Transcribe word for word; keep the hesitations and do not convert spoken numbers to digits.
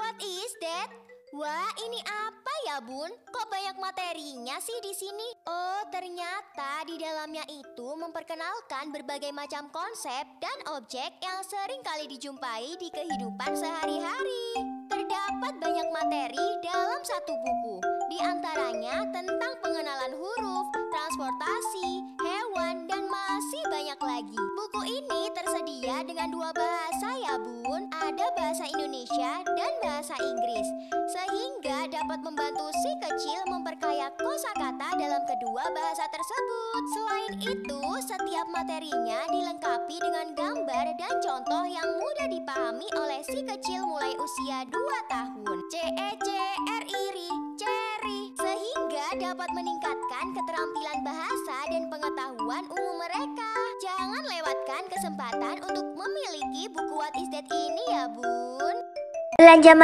What is that? Wah, ini apa ya, Bun? Kok banyak materinya sih di sini? Oh, ternyata di dalamnya itu memperkenalkan berbagai macam konsep dan objek yang sering kali dijumpai di kehidupan sehari-hari. Terdapat banyak materi dalam satu buku, di antaranya tentang pengenalan huruf, transportasi, hewan, dan masih banyak lagi. Buku ini tersedia dengan dua bahasa ya, Bun. Ada bahasa Indonesia dan bahasa Inggris, sehingga dapat membantu si kecil memperkaya kosakata dalam kedua bahasa tersebut. Selain itu, setiap materinya dilengkapi dengan gambar dan contoh yang mudah dipahami oleh si kecil mulai usia dua tahun. C E C R I R I, Ceri, sehingga dapat meningkatkan keterampilan bahasa dan pengetahuan umum mereka. Jangan lewatkan kesempatan untuk memiliki buku What is that ini ya, Bun. Belanja